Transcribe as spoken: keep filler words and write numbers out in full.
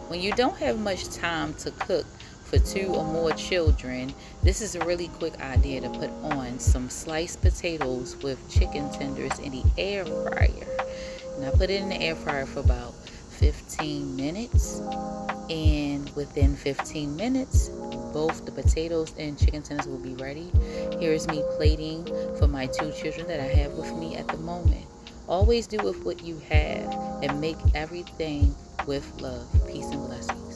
When you don't have much time to cook for two or more children, this is a really quick idea to put on some sliced potatoes with chicken tenders in the air fryer. And I put it in the air fryer for about fifteen minutes. And within fifteen minutes, both the potatoes and chicken tenders will be ready. Here is me plating for my two children that I have with me at the moment. Always do with what you have and make everything with love. Peace and blessings.